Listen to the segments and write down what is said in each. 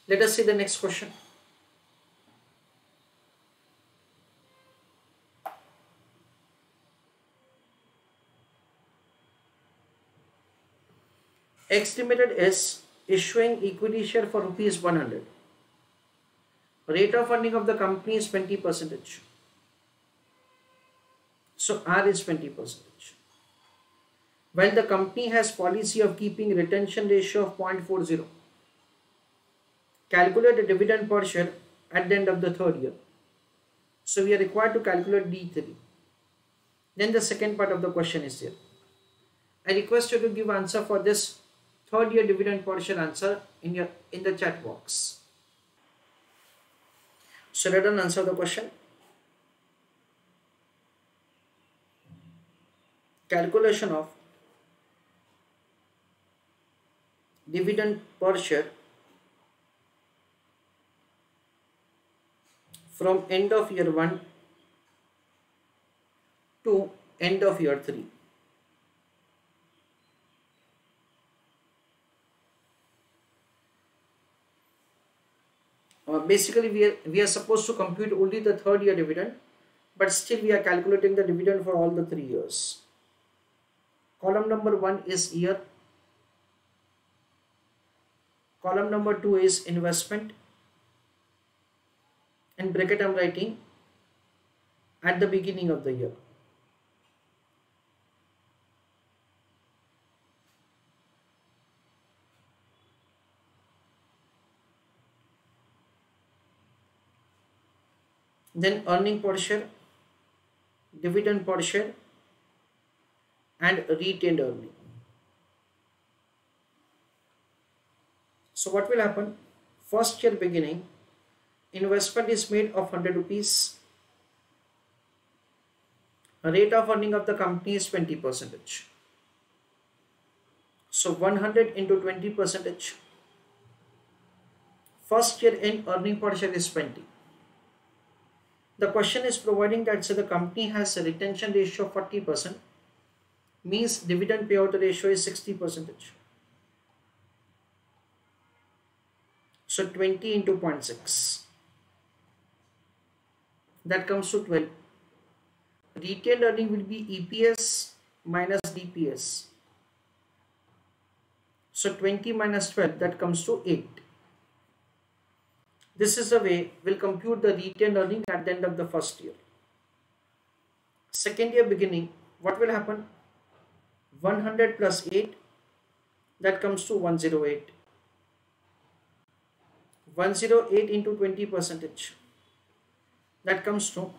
Let us see the next question. X Limited is issuing equity share for rupees 100. Rate of earning of the company is 20%. So R is 20%. While the company has policy of keeping retention ratio of 0.40, calculate the dividend per share at the end of the third year. So we are required to calculate D3. Then the second part of the question is there. I request you to give answer for this third year dividend per share answer in the chat box. So let us answer the question. Calculation of dividend per share from end of year 1 to end of year 3. Basically we are supposed to compute only the third year dividend, but still we are calculating the dividend for all the 3 years. Column number 1 is year, column number 2 is investment, in bracket I am writing at the beginning of the year. Then earning per share, dividend per share and retained earning. So what will happen? First year beginning, investment is made of 100 rupees. Rate of earning of the company is 20%. So 100 into 20%. First year in earning per share is 20. The question is providing that so the company has a retention ratio of 40%, means dividend payout ratio is 60%. So 20 into 0.6. That comes to 12. Retained earning will be EPS minus DPS. So 20 minus 12, that comes to 8. This is the way we'll compute the retained earning at the end of the first year. Second year beginning, what will happen? 100 plus 8, that comes to 108. 108 into 20%, that comes to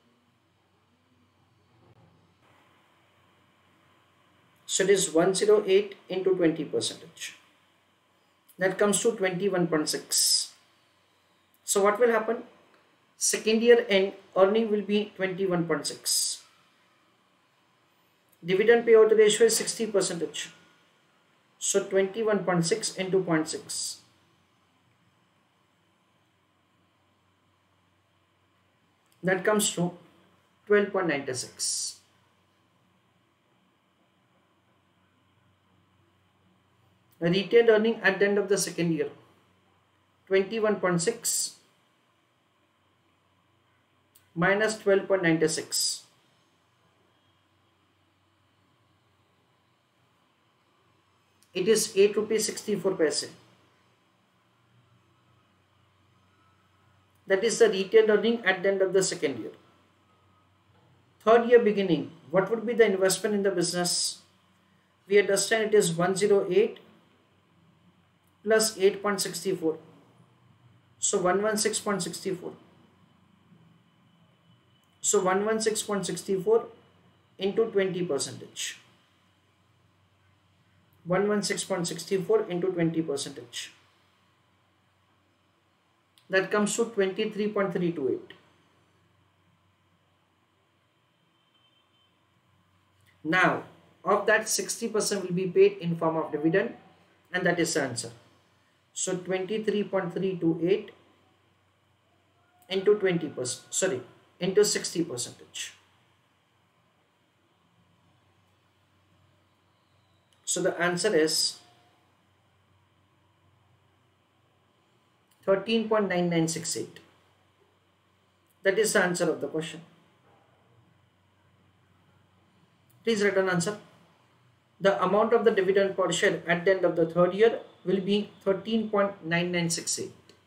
108 into 20%, that comes to 21.6. So what will happen? Second year end earning will be 21.6. Dividend payout ratio is 60%. So 21.6 into 0.6. That comes to 12.96. Retained earning at the end of the second year, 21.6 minus 12.96. It is 8 rupees 64 paise. That is the retained earning at the end of the second year. Third year beginning, what would be the investment in the business? We understand it is 108 plus 8.64. So 116.64. So 116.64 into 20%. 116.64 into 20%. That comes to 23.328. Now, of that 60% will be paid in form of dividend, and that is the answer. So 23.328 into 20%, into 60%. So the answer is 13.9968. That is the answer of the question. Please write an answer. The amount of the dividend per share at the end of the third year will be 13.9968.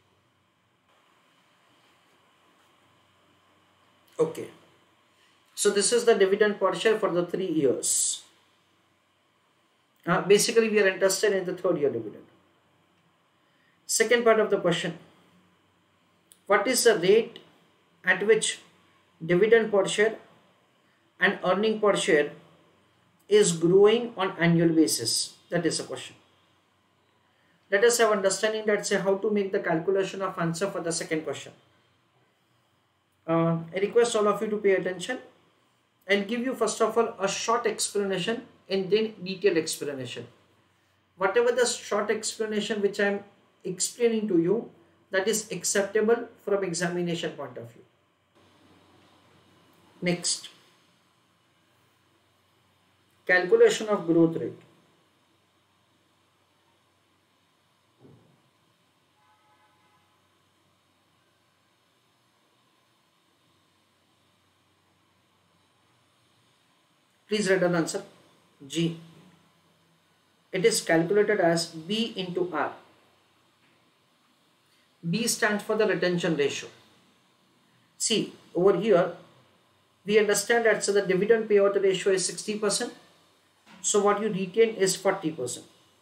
Okay. So this is the dividend per share for the 3 years. Basically, we are interested in the third year dividend. Second part of the question. What is the rate at which dividend per share and earning per share is growing on annual basis? That is the question. Let us have understanding that say how to make the calculation of answer for the second question. I request all of you to pay attention. I'll give you first of all a short explanation and then detailed explanation. Whatever the short explanation which I am explaining to you, that is acceptable from examination point of view. Next, calculation of growth rate. Please write an answer. G. It is calculated as B into R. B stands for the retention ratio. See, over here, we understand that so the dividend payout ratio is 60%. So what you retain is 40%.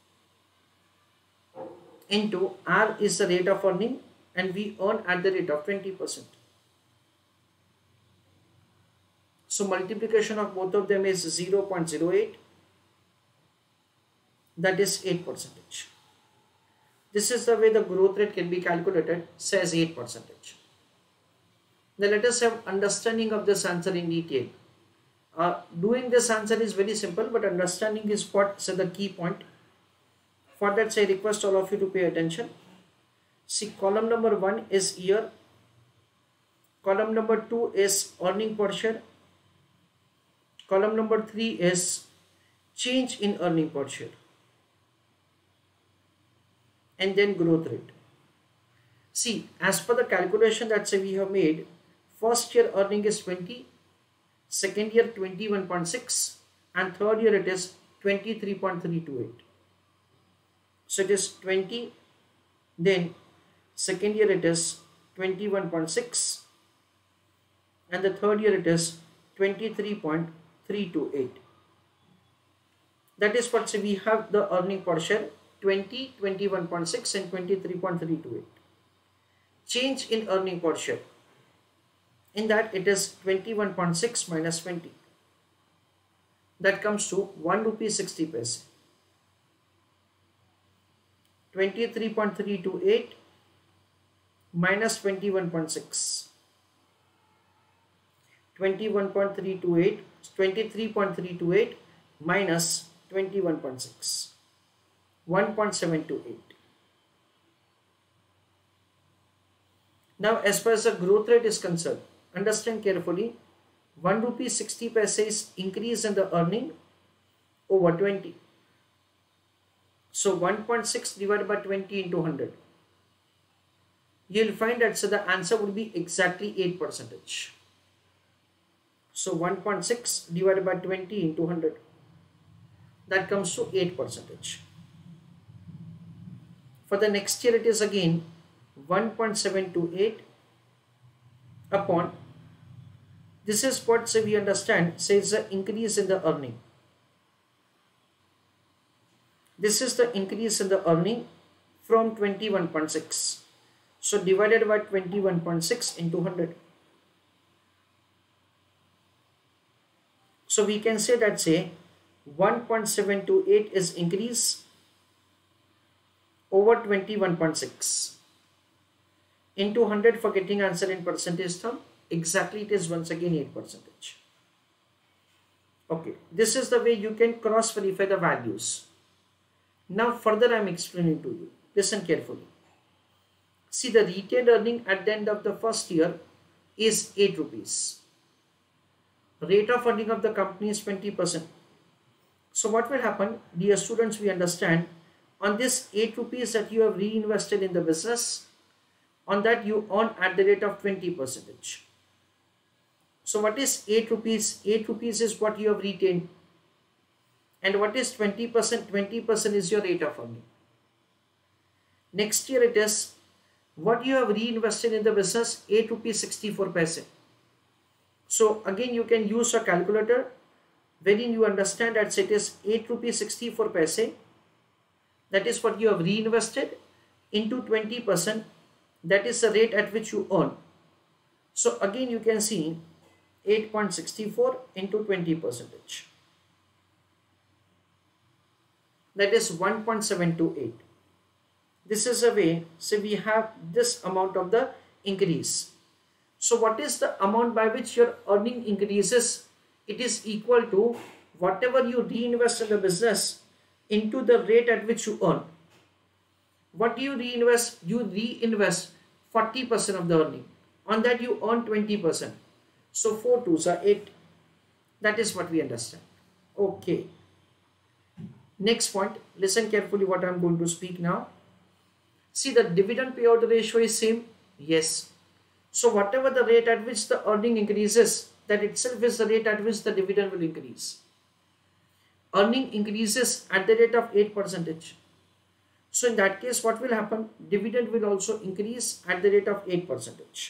Into R is the rate of earning and we earn at the rate of 20%. So multiplication of both of them is 0.08. That is 8%. This is the way the growth rate can be calculated, says 8%. Now let us have understanding of this answer in detail. Doing this answer is very simple, but understanding is what is the key point. For that, I request all of you to pay attention. See, column number 1 is year. Column number 2 is earning per share. Column number 3 is change in earning per share. And then growth rate. See, as per the calculation that say we have made, first year earning is 20, second year 21.6, and third year it is 23.328. So it is 20, then second year it is 21.6, and the third year it is 23.328. That is what say we have the earning per share 20, 21.6 and 23.328. Change in earning per share. In that it is 21.6 minus 20. That comes to 1 rupee 60 paise. 23.328 minus 21.6. 21.328, 23.328 minus 21.6. 1.728. Now as far as the growth rate is concerned, understand carefully, 1 rupee 60 paise is increase in the earning over 20. So 1.6 divided by 20 into 100. You will find that so the answer would be exactly 8%. So 1.6 divided by 20 into 100. That comes to 8%. For the next year it is again 1.728 upon, this is what say we understand says the increase in the earning. This is the increase in the earning from 21.6. So divided by 21.6 into 100. So we can say that say 1.728 is increase over 21.6 into 100 for getting answer in percentage term. Exactly it is once again 8%. Okay, this is the way you can cross verify the values. Now further I am explaining to you. Listen carefully. See, the retained earning at the end of the first year is 8 rupees. Rate of earning of the company is 20%. So what will happen, dear students, we understand on this 8 rupees that you have reinvested in the business, On that you earn at the rate of 20%. So what is 8 rupees? 8 rupees is what you have retained. And what is 20%? 20% is your rate of earning. Next year it is what you have reinvested in the business, 8 rupees 64 paise. So again you can use a calculator wherein you understand that it is 8 rupees 64 paise. That is what you have reinvested into 20%. That is the rate at which you earn. So again you can see 8.64 into 20%. That is 1.728. This is a way, say we have this amount of the increase. So what is the amount by which your earning increases? It is equal to whatever you reinvest in the business into the rate at which you earn. What do you reinvest? You reinvest 40% of the earning. On that you earn 20%. So 4 2s are 8. That is what we understand. Okay. Next point. Listen carefully what I am going to speak now. See, the dividend payout ratio is same. Yes. So whatever the rate at which the earning increases, that itself is the rate at which the dividend will increase. Earning increases at the rate of 8%. So in that case, what will happen? Dividend will also increase at the rate of 8%.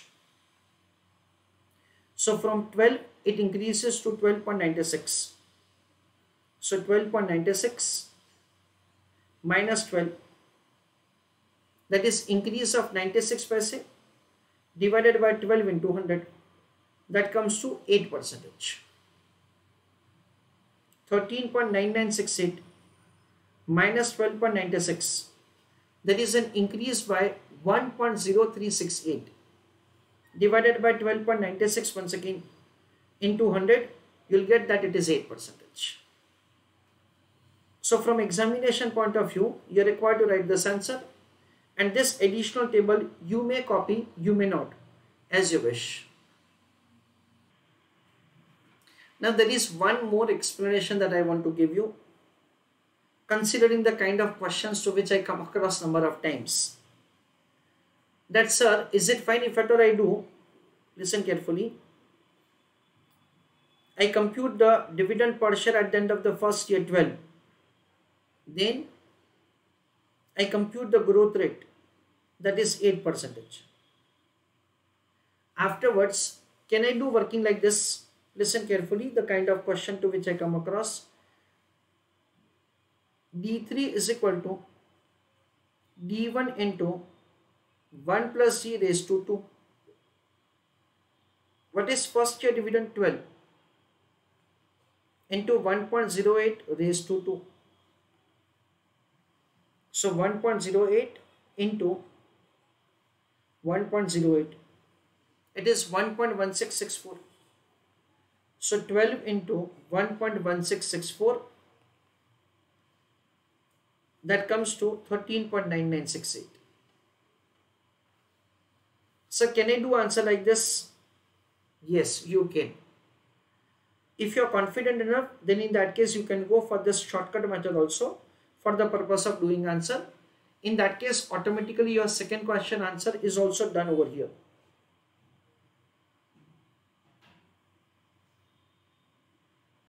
So from 12, it increases to 12.96. So 12.96 minus 12, that is increase of 96 paise divided by 12 into 100, that comes to 8%. 13.9968 minus 12.96, that is an increase by 1.0368 divided by 12.96 once again into 100, you'll get that it is 8%. So from examination point of view, you're required to write this answer, and this additional table you may copy, you may not, as you wish. Now there is one more explanation that I want to give you, considering the kind of questions to which I come across number of times. That, sir, is it fine if at all I do, listen carefully, I compute the dividend per share at the end of the first year 12. Then I compute the growth rate, that is 8%. Afterwards, can I do working like this? Listen carefully, the kind of question to which I come across. D3 is equal to D1 into 1 plus D raised to 2. What is first year dividend? 12 into 1.08 raised to 2. So 1.08 into 1.08, it is 1.1664. So 12 into 1.1664, that comes to 13.9968. So can I do answer like this? Yes, you can. If you are confident enough, then in that case you can go for this shortcut method also for the purpose of doing answer. In that case, automatically your second question answer is also done over here.